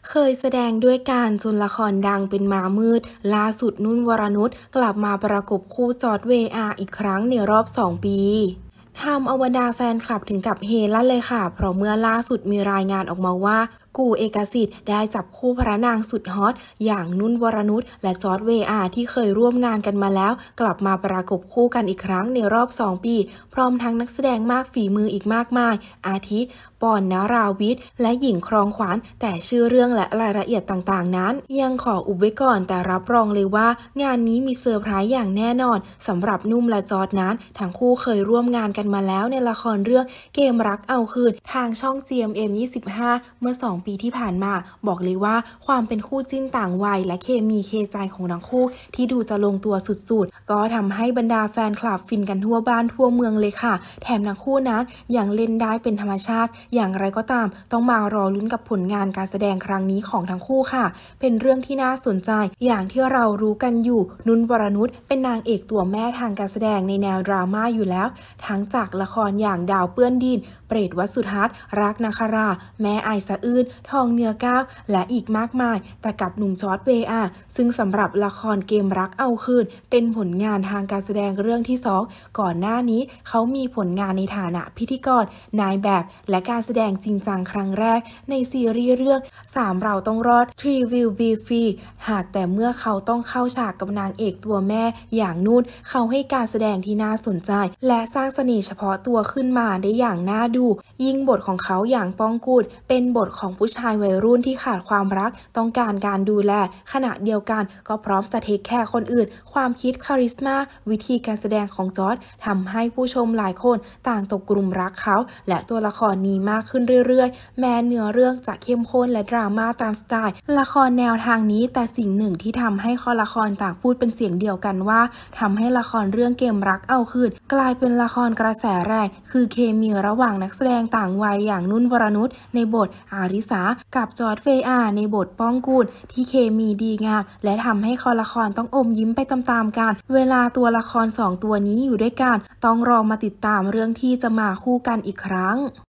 เคยแสดงด้วยกันจนละครดังเป็นม้ามืดล่าสุดนุ่นวรนุชกลับมาประกบคู่จอร์จ VR อีกครั้งในรอบ2 ปีทำเอาบรรดาแฟนคลับถึงกับเฮลั่นเลยค่ะเพราะเมื่อล่าสุดมีรายงานออกมาว่ากูเอกสิทธิ์ได้จับคู่พระนางสุดฮอตอย่างนุ่นวรนุชและจอร์จ VR ที่เคยร่วมงานกันมาแล้วกลับมาประกบคู่กันอีกครั้งในรอบ2 ปีพร้อมทั้งนักแสดงมากฝีมืออีกมากมายอาทิปอนนราวิทย์และหญิงครองขวัญแต่ชื่อเรื่องและรายละเอียดต่างๆนั้นยังขออุบไว้ก่อนแต่รับรองเลยว่างานนี้มีเซอร์ไพรส์อย่างแน่นอนสำหรับนุ่มและจอร์จนั้นทั้งคู่เคยร่วมงานกันมาแล้วในละครเรื่องเกมรักเอาคืนทางช่อง GMM25 เมื่อ2 ปีที่ผ่านมาบอกเลยว่าความเป็นคู่จิ้นต่างวัยและเคมีเคใจของทั้งคู่ที่ดูจะลงตัวสุดๆก็ทำให้บรรดาแฟนคลับฟินกันทั่วบ้านทั่วเมืองเลยค่ะแถมทั้งคู่นั้นยังเล่นได้เป็นธรรมชาติอย่างไรก็ตามต้องมารอลุ้นกับผลงานการแสดงครั้งนี้ของทั้งคู่ค่ะเป็นเรื่องที่น่าสนใจอย่างที่เรารู้กันอยู่นุ่นวรนุชเป็นนางเอกตัวแม่ทางการแสดงในแนวดราม่าอยู่แล้วทั้งจากละครอย่างดาวเปื้อนดินเปรตวัดสุทัศน์รักนาคราแม่ไอสะอื้นทองเนื้อก้าวและอีกมากมายแต่กับหนุ่มจอร์จ VR ซึ่งสำหรับละครเกมรักเอาคืนเป็นผลงานทางการแสดงเรื่องที่2ก่อนหน้านี้เขามีผลงานในฐานะพิธีกรนายแบบและการแสดงจริงจังครั้งแรกในซีรีส์เรื่อง3เราต้องรอด 3 Will Be Free หากแต่เมื่อเขาต้องเข้าฉากกับนางเอกตัวแม่อย่างนุ่นเขาให้การแสดงที่น่าสนใจและสร้างเสน่ห์เฉพาะตัวขึ้นมาได้อย่างน่าดูยิ่งบทของเขาอย่างป้องกูดเป็นบทของผู้ชายวัยรุ่นที่ขาดความรักต้องการการดูแลขณะเดียวกันก็พร้อมจะเทคแคร์คนอื่นความคิดคาริสมาวิธีการแสดงของจอร์จทำให้ผู้ชมหลายคนต่างตกกลุ่มรักเขาและตัวละครนี้มากขึ้นเรื่อยๆแม้เนื้อเรื่องจะเข้มข้นและดราม่าตามสไตล์ละครแนวทางนี้แต่สิ่งหนึ่งที่ทำให้คอละครต่างพูดเป็นเสียงเดียวกันว่าทำให้ละครเรื่องเกมรักเอาคืนกลายเป็นละครกระแสแรงคือเคมีระหว่างนักแสดงต่างวัยอย่างนุ่นวรนุชในบทอาริสากับจอร์จ VR ในบทป้องกูลที่เคมีดีงามและทำให้คอละครต้องอมยิ้มไปตามๆกันเวลาตัวละคร2 ตัวนี้อยู่ด้วยกันต้องรอมาติดตามเรื่องที่จะมาคู่กันอีกครั้ง